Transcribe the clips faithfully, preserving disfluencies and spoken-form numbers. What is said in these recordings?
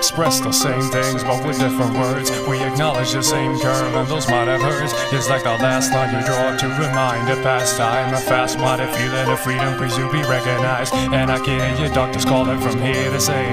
express the same things, but with different words. We acknowledge the same curve, and those might have hurts. It's like the last line you draw to remind a past time. A fast-minded feeling of freedom, please you be recognized. And I can hear your doctors calling from here to say,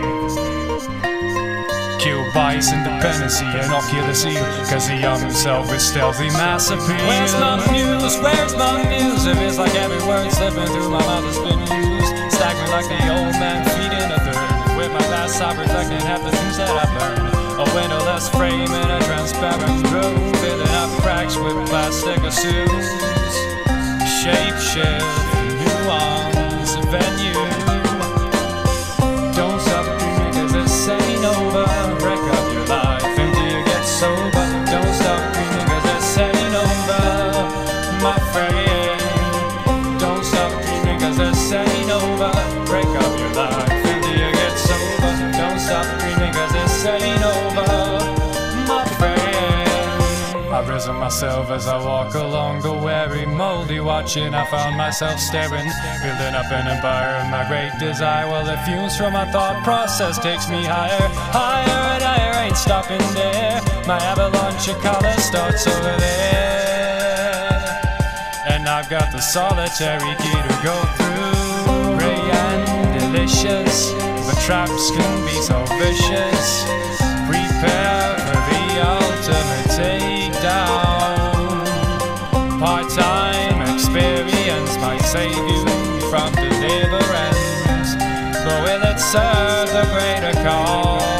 kill bias, independency, and I'll kill the seal, cause the young himself is stealthy mass appeal. Where's my muse? Where's my muse? If it's like every word slipping through my mouth has been used, staggering like the old man feeding a third. With my past I reflecting half the things that I've learned. A windowless frame in a transparent room, filling up cracks with plastic assumes. Shape shift, nuance, venue. Don't stop dreaming cause this ain't over. Wreck up your life until you get sober. Don't stop dreaming cause this ain't over, my friend. Don't stop dreaming cause this ain't over. Break up your life until you get sober. Don't stop dreaming cause this ain't over, my friend. I've risen myself as I walk along the weary, moldy watching. I found myself staring, building up an empire of my great desire. Well, the fumes from my thought process takes me higher, higher and higher, ain't stopping there. My avalanche of color starts over there, and I've got the solitary key to go through. Ray and delicious, but traps can be so vicious. Prepare for the ultimate takedown. Part-time experience might save you from deliverance, but will it serve the greater cause?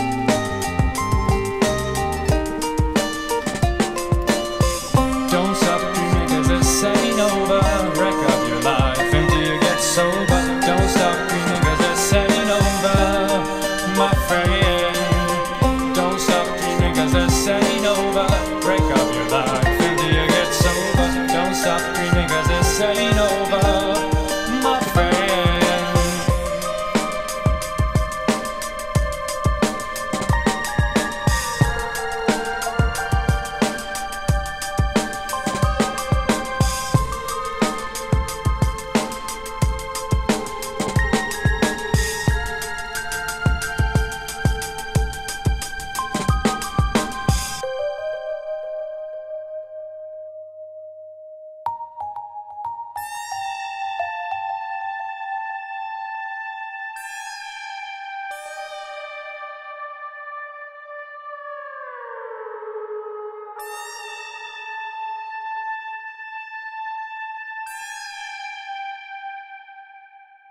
Don't stop